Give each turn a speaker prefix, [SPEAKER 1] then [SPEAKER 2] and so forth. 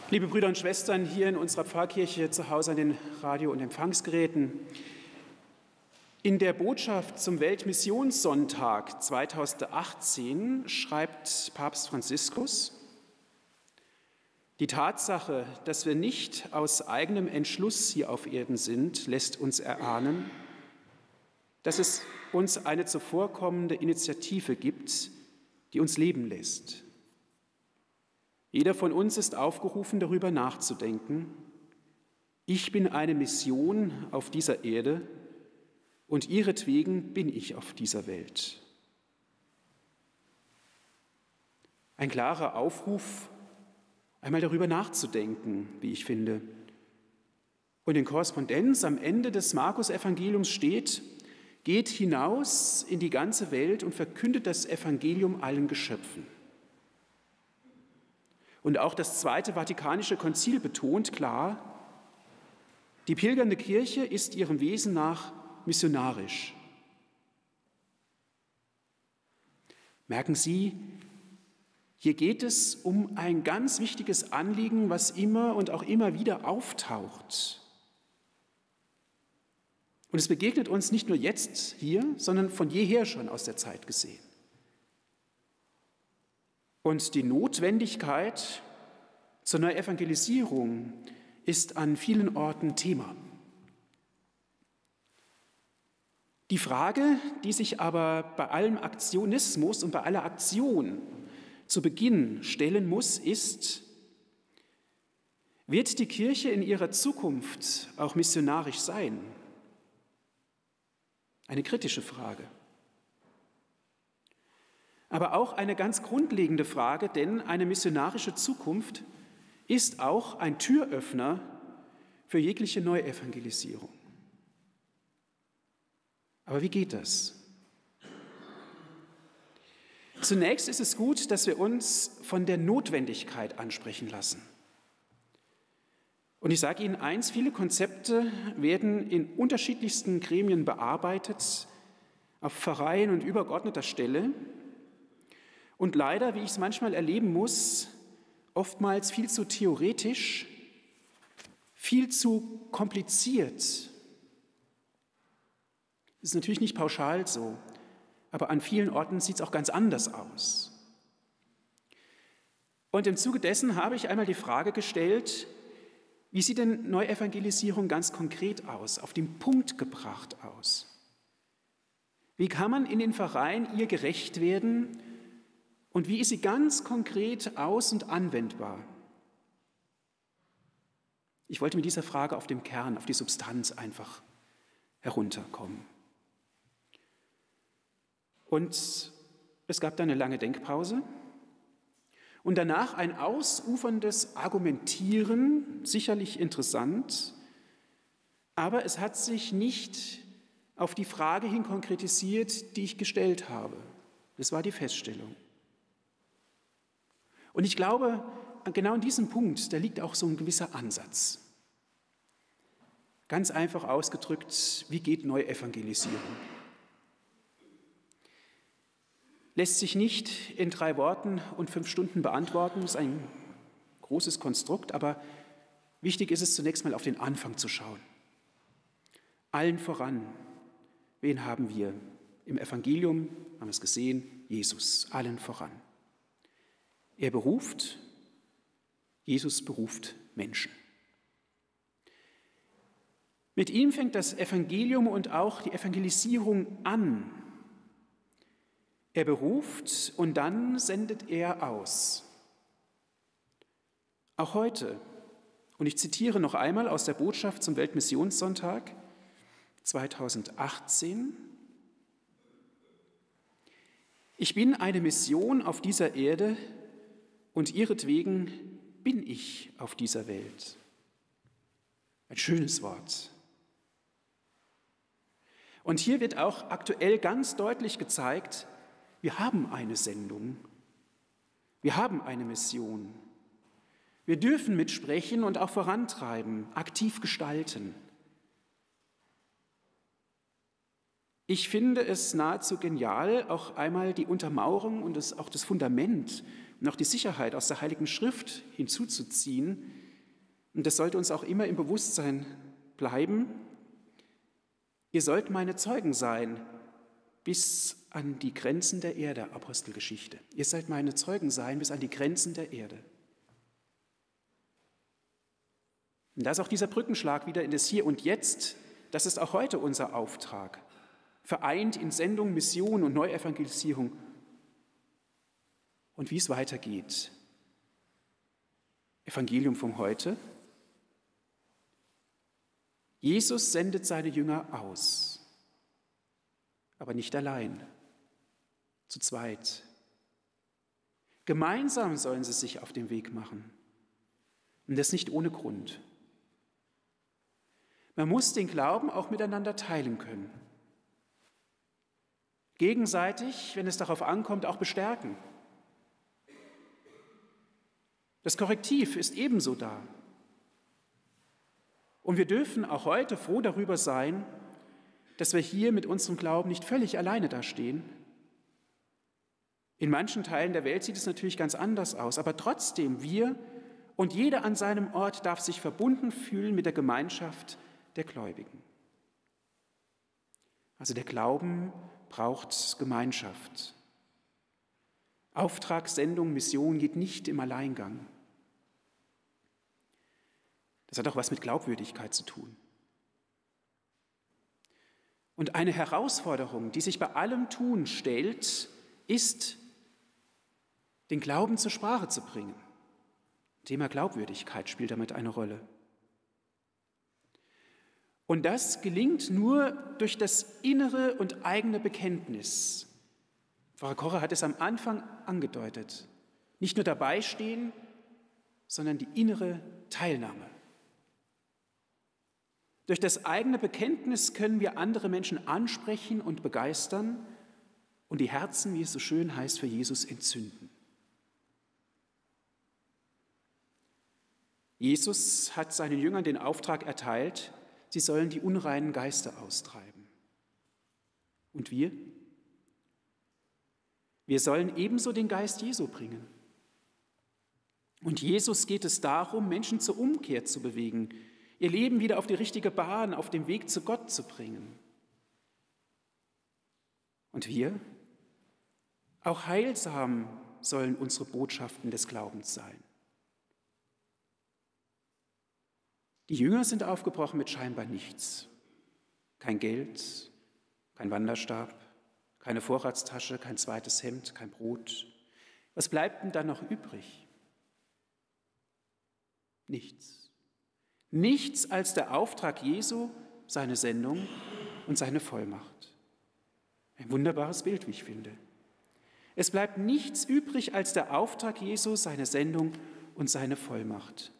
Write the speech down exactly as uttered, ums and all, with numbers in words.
[SPEAKER 1] Liebe Brüder und Schwestern hier in unserer Pfarrkirche zu Hause an den Radio- und Empfangsgeräten, in der Botschaft zum Weltmissionssonntag zweitausendachtzehn schreibt Papst Franziskus: Die Tatsache, dass wir nicht aus eigenem Entschluss hier auf Erden sind, lässt uns erahnen, dass es uns eine zuvorkommende Initiative gibt, die uns leben lässt. Jeder von uns ist aufgerufen, darüber nachzudenken: Ich bin eine Mission auf dieser Erde und ihretwegen bin ich auf dieser Welt. Ein klarer Aufruf, einmal darüber nachzudenken, wie ich finde. Und in Korrespondenz am Ende des Markus-Evangeliums steht: Geht hinaus in die ganze Welt und verkündet das Evangelium allen Geschöpfen. Und auch das Zweite Vatikanische Konzil betont klar: Die pilgernde Kirche ist ihrem Wesen nach missionarisch. Merken Sie, hier geht es um ein ganz wichtiges Anliegen, was immer und auch immer wieder auftaucht. Und es begegnet uns nicht nur jetzt hier, sondern von jeher schon aus der Zeit gesehen. Und die Notwendigkeit zur Neuevangelisierung ist an vielen Orten Thema. Die Frage, die sich aber bei allem Aktionismus und bei aller Aktion zu Beginn stellen muss, ist: Wird die Kirche in ihrer Zukunft auch missionarisch sein? Eine kritische Frage. Aber auch eine ganz grundlegende Frage, denn eine missionarische Zukunft ist auch ein Türöffner für jegliche Neuevangelisierung. Aber wie geht das? Zunächst ist es gut, dass wir uns von der Notwendigkeit ansprechen lassen. Und ich sage Ihnen eins: Viele Konzepte werden in unterschiedlichsten Gremien bearbeitet, auf Pfarreien und übergeordneter Stelle. Und leider, wie ich es manchmal erleben muss, oftmals viel zu theoretisch, viel zu kompliziert. Das ist natürlich nicht pauschal so, aber an vielen Orten sieht es auch ganz anders aus. Und im Zuge dessen habe ich einmal die Frage gestellt: Wie sieht denn Neuevangelisierung ganz konkret aus, auf den Punkt gebracht aus? Wie kann man in den Pfarreien ihr gerecht werden? Und wie ist sie ganz konkret aus- und anwendbar? Ich wollte mit dieser Frage auf den Kern, auf die Substanz einfach herunterkommen. Und es gab dann eine lange Denkpause und danach ein ausuferndes Argumentieren, sicherlich interessant, aber es hat sich nicht auf die Frage hin konkretisiert, die ich gestellt habe. Das war die Feststellung. Und ich glaube, genau an diesem Punkt, da liegt auch so ein gewisser Ansatz. Ganz einfach ausgedrückt: Wie geht Neuevangelisierung? Lässt sich nicht in drei Worten und fünf Stunden beantworten, das ist ein großes Konstrukt, aber wichtig ist es zunächst mal auf den Anfang zu schauen. Allen voran, wen haben wir? Im Evangelium haben wir es gesehen: Jesus, allen voran. Er beruft, Jesus beruft Menschen. Mit ihm fängt das Evangelium und auch die Evangelisierung an. Er beruft und dann sendet er aus. Auch heute, und ich zitiere noch einmal aus der Botschaft zum Weltmissionssonntag zweitausendachtzehn: Ich bin eine Mission auf dieser Erde und ihretwegen bin ich auf dieser Welt. Ein schönes Wort. Und hier wird auch aktuell ganz deutlich gezeigt: Wir haben eine Sendung, wir haben eine Mission. Wir dürfen mitsprechen und auch vorantreiben, aktiv gestalten. Ich finde es nahezu genial, auch einmal die Untermauerung und das, auch das Fundament und auch die Sicherheit aus der Heiligen Schrift hinzuzuziehen. Und das sollte uns auch immer im Bewusstsein bleiben. Ihr sollt meine Zeugen sein bis an die Grenzen der Erde, Apostelgeschichte. Ihr sollt meine Zeugen sein bis an die Grenzen der Erde. Und da ist auch dieser Brückenschlag wieder in das Hier und Jetzt. Das ist auch heute unser Auftrag. Vereint in Sendung, Mission und Neuevangelisierung. Und wie es weitergeht. Evangelium von heute. Jesus sendet seine Jünger aus, aber nicht allein, zu zweit. Gemeinsam sollen sie sich auf den Weg machen. Und das nicht ohne Grund. Man muss den Glauben auch miteinander teilen können. Gegenseitig, wenn es darauf ankommt, auch bestärken. Das Korrektiv ist ebenso da. Und wir dürfen auch heute froh darüber sein, dass wir hier mit unserem Glauben nicht völlig alleine dastehen. In manchen Teilen der Welt sieht es natürlich ganz anders aus, aber trotzdem, wir und jeder an seinem Ort darf sich verbunden fühlen mit der Gemeinschaft der Gläubigen. Also der Glauben braucht Gemeinschaft. Auftrag, Sendung, Mission geht nicht im Alleingang. Das hat auch was mit Glaubwürdigkeit zu tun. Und eine Herausforderung, die sich bei allem Tun stellt, ist, den Glauben zur Sprache zu bringen. Thema Glaubwürdigkeit spielt damit eine Rolle. Und das gelingt nur durch das innere und eigene Bekenntnis. Pfarrer Kocher hat es am Anfang angedeutet. Nicht nur dabei stehen, sondern die innere Teilnahme. Durch das eigene Bekenntnis können wir andere Menschen ansprechen und begeistern und die Herzen, wie es so schön heißt, für Jesus entzünden. Jesus hat seinen Jüngern den Auftrag erteilt, sie sollen die unreinen Geister austreiben. Und wir? Wir sollen ebenso den Geist Jesu bringen. Und Jesus geht es darum, Menschen zur Umkehr zu bewegen, ihr Leben wieder auf die richtige Bahn, auf dem Weg zu Gott zu bringen. Und wir? Auch heilsam sollen unsere Botschaften des Glaubens sein. Die Jünger sind aufgebrochen mit scheinbar nichts. Kein Geld, kein Wanderstab, keine Vorratstasche, kein zweites Hemd, kein Brot. Was bleibt denn dann noch übrig? Nichts. Nichts als der Auftrag Jesu, seine Sendung und seine Vollmacht. Ein wunderbares Bild, wie ich finde. Es bleibt nichts übrig als der Auftrag Jesu, seine Sendung und seine Vollmacht.